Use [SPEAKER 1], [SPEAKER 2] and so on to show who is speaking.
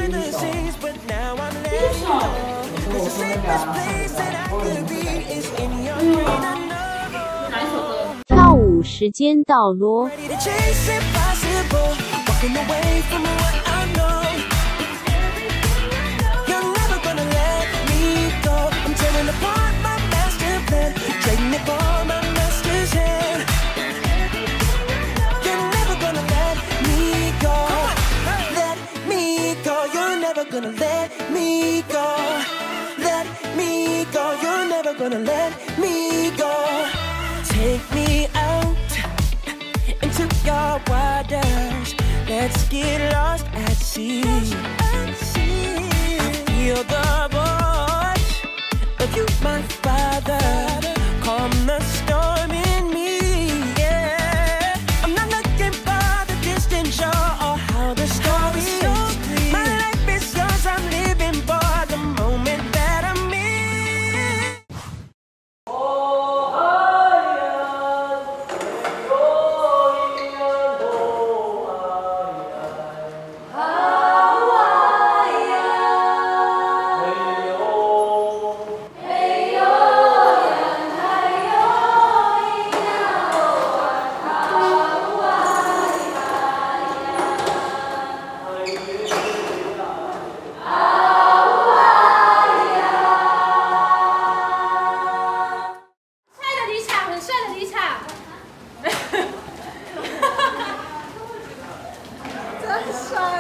[SPEAKER 1] 跳舞时间到咯。
[SPEAKER 2] Gonna let me go, let me go. You're never gonna let me go. Take me out into your waters. Let's get lost at sea. I feel the voice of you, my father. Calm the storm in me. Yeah, I'm not looking for the distant shore or how the story is. I'm living for the moment that I'm in.
[SPEAKER 3] 真帅。